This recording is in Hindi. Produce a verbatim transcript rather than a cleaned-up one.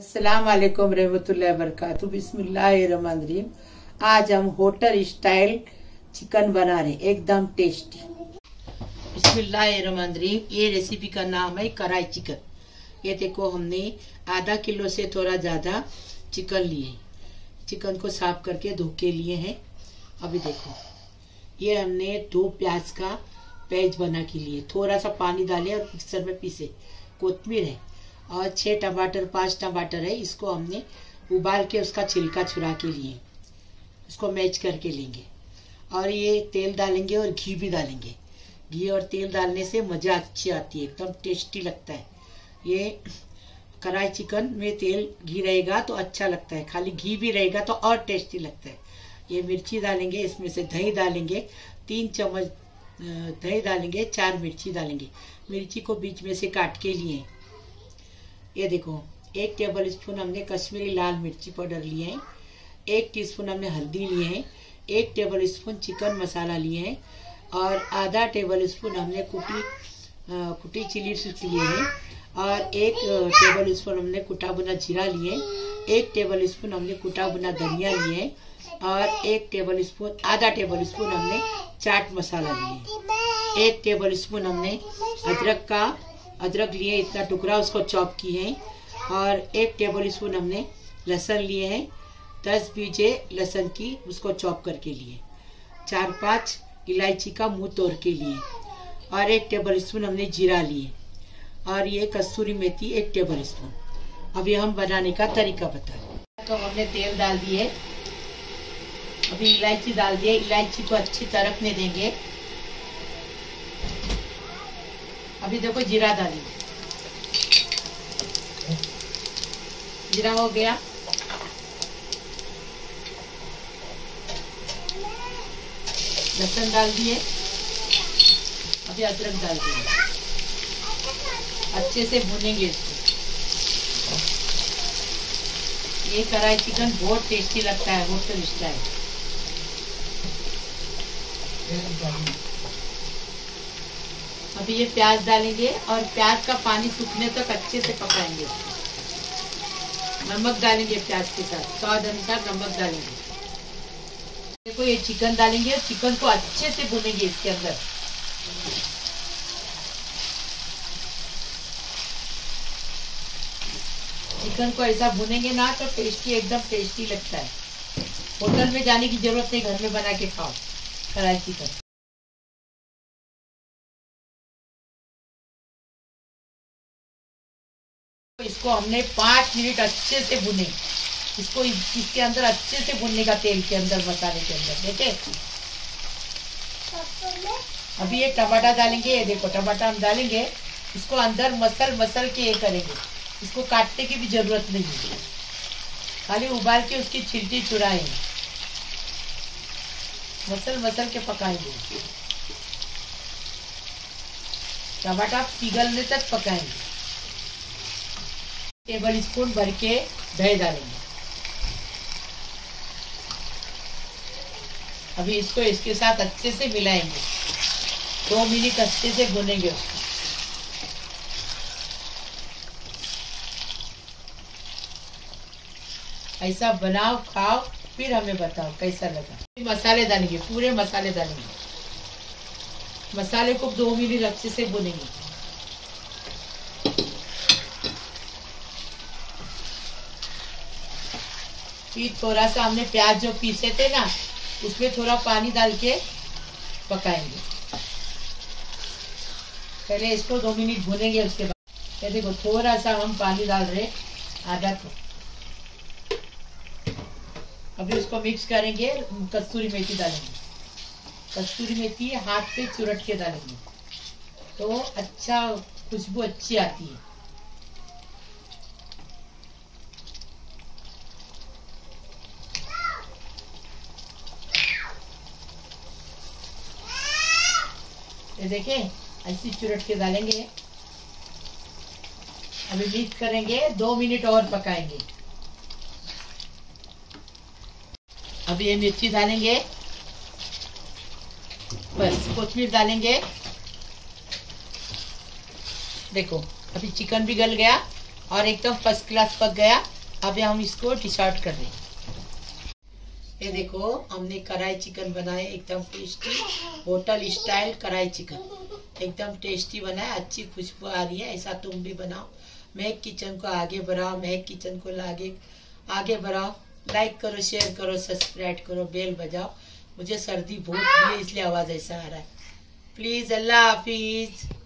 अस्सलाम वालेकुम रहमतुल्लाहि व बरकातहू। बिस्मिल्लाहिर्रहमानिर्रहीम। आज हम होटल स्टाइल चिकन बना रहे, एकदम टेस्टी। बिस्मिल्लाहिर्रहमानिर्रहीम। ये रेसिपी का नाम है कढ़ाई चिकन। ये देखो, हमने आधा किलो से थोड़ा ज्यादा चिकन लिए। चिकन को साफ करके धो के लिए हैं। अभी देखो, ये हमने दो प्याज का पेस्ट बना के लिए, थोड़ा सा पानी डाले और मिक्सर में पीसे। कोतमीर है और छह टमाटर पांच टमाटर है। इसको हमने उबाल के उसका छिलका छुड़ा के लिए उसको मैच करके लेंगे। और ये तेल डालेंगे और घी भी डालेंगे। घी और तेल डालने से मज़ा अच्छी आती है, एकदम टेस्टी लगता है। ये कढ़ाई चिकन में तेल घी रहेगा तो अच्छा लगता है, खाली घी भी रहेगा तो और टेस्टी लगता है। ये मिर्ची डालेंगे, इसमें से दही डालेंगे, तीन चम्मच दही डालेंगे, चार मिर्ची डालेंगे। मिर्ची को बीच में से काट के लिए। ये देखो, एक टेबल स्पून हमने कश्मीरी लाल मिर्ची पाउडर लिए हैं, एक टीस्पून हमने हल्दी लिए हैं, एक टेबल स्पून चिकन मसाला लिए हैं और आधा टेबल स्पून हमने कुटी कुटी चिली फ्लेक्स लिए हैं और एक टेबल स्पून हमने कुटा बुना जीरा लिए, एक टेबल स्पून हमने कुटा बुना धनिया लिए और एक टेबल स्पून आधा टेबल स्पून हमने चाट मसाला लिए। एक टेबल स्पून हमने अदरक का अदरक लिए, इतना टुकड़ा उसको चॉप किए हैं। और एक टेबल स्पून हमने लहसुन लिए हैं, दस बीजे लहसुन की उसको चॉप करके लिए। चार पांच इलायची का मुंह तोड़ के लिए और एक टेबल स्पून हमने जीरा लिए और ये कसूरी मेथी एक टेबल स्पून। अभी हम बनाने का तरीका बताएं। तो हमने तेल डाल दिए, अभी इलायची डाल दिए। इलायची को अच्छी तरकने देंगे। अभी देखो, जीरा डालेंगे। जीरा हो गया। लहसुन डाल दिए। अभी अदरक डाल दिए। अच्छे से भुनेंगे इसको। ये कढ़ाई चिकन बहुत टेस्टी लगता है, होटल स्टाइल। अभी ये प्याज डालेंगे और प्याज का पानी सूखने तक अच्छे से पकाएंगे। नमक डालेंगे प्याज के साथ, स्वाद अनुसार नमक डालेंगे। देखो, ये चिकन डालेंगे और चिकन को अच्छे से भुनेंगे इसके अंदर। चिकन को ऐसा भुनेंगे ना तो टेस्टी, एकदम टेस्टी लगता है। होटल में जाने की जरूरत नहीं, घर में बना के खाओ कढ़ाई चिकन। इसको हमने पाँच मिनट अच्छे से भुने। इसको इसके अंदर अच्छे से भुनने का, तेल के अंदर, मसाले के अंदर। देखे, अभी ये टमाटर डालेंगे। ये देखो, टमाटर हम डालेंगे, इसको अंदर मसल मसल के ये करेंगे। इसको काटने की भी जरूरत नहीं है, खाली उबाल के उसकी छिलकी छुड़ाएंगे, मसल मसल के पकाएंगे। टमाटर पिघलने तक पकाएंगे। टेबल स्पून भर के दही डालेंगे। अभी इसको इसके साथ अच्छे से मिलाएंगे। दो मिनट अच्छे से भुनेंगे उसको। ऐसा बनाओ, खाओ, फिर हमें बताओ कैसा लगा। मसाले डालेंगे, पूरे मसाले डालेंगे। मसाले को दो मिनट अच्छे से भुनेंगे। फिर थोड़ा सा हमने प्याज जो पीसे थे ना, उसमें थोड़ा पानी डाल के पकाएंगे। पहले इसको दो मिनट भुनेंगे, उसके बाद ये देखो, थोड़ा सा हम पानी डाल रहे, आधा तो। अभी उसको मिक्स करेंगे। कस्तूरी मेथी डालेंगे। कस्तूरी मेथी हाथ पे चुरट के डालेंगे तो अच्छा, खुशबू अच्छी आती है। ये देखें, ऐसी चुरट के डालेंगे। अभी मिक्स करेंगे, दो मिनट और पकाएंगे। अभी ये मिर्ची डालेंगे, बस कोथिमीर डालेंगे। देखो, अभी चिकन भी गल गया और एकदम फर्स्ट क्लास पक गया। अब हम इसको डिसार्ट कर रहे हैं। ये देखो हमने कढ़ाई चिकन बनाए, एकदम tasty hotel style kadai chicken, एकदम टेस्टी बना है, अच्छी खुशबू आ रही है। ऐसा तुम भी बनाओ। महक किचन को आगे बढ़ाओ, महक किचन को आगे आगे बढ़ाओ। लाइक करो, शेयर करो, सब्सक्राइब करो, बेल बजाओ। मुझे सर्दी बहुत है इसलिए आवाज ऐसा आ रहा है। प्लीज, अल्लाह हाफिज।